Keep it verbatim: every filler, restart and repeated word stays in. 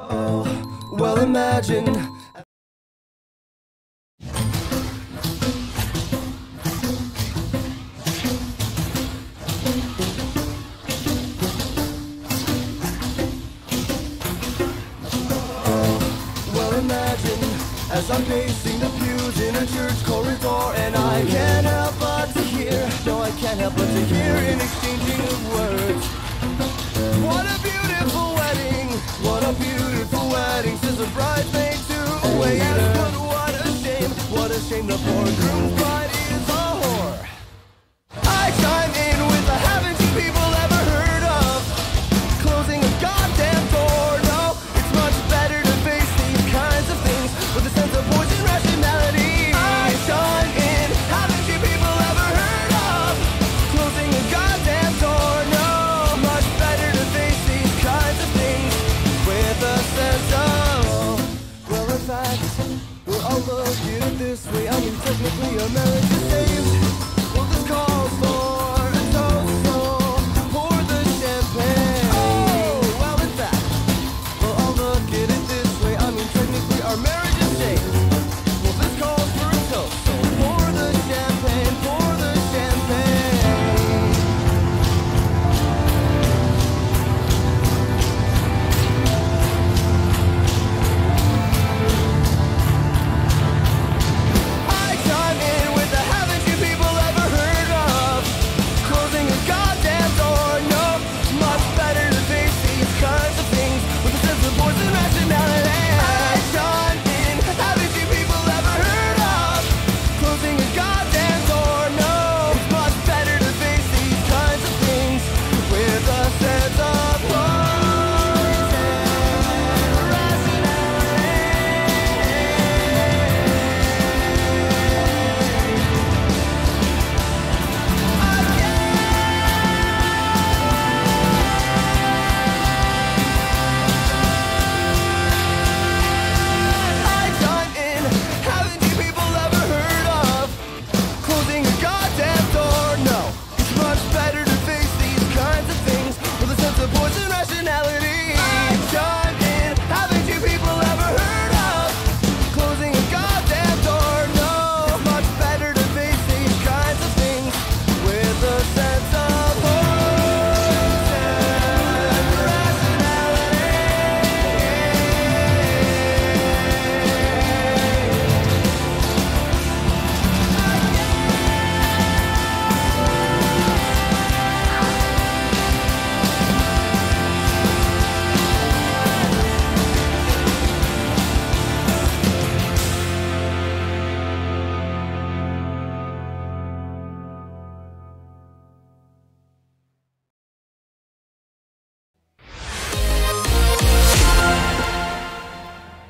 Oh, well imagine. Oh, well imagine, as I'm pacing the pews in a church corridor, and I can't help but to hear, no I can't help but to hear an exchanging of words. What a beautiful wedding, what a beautiful wedding, says a bridesmaid to a waiter. But what a shame, what a shame, the poor groom's bride is a whore. I chime in with a haven't you people ever heard of closing a goddamn door? No, it's much better to face these kinds of things with a sense of poison rationality. I chime in, haven't you people ever heard of closing a goddamn door? No, much better to face these kinds of things with a sense of, well in fact, we're all looking at it this way. I mean technically a marriage is saved.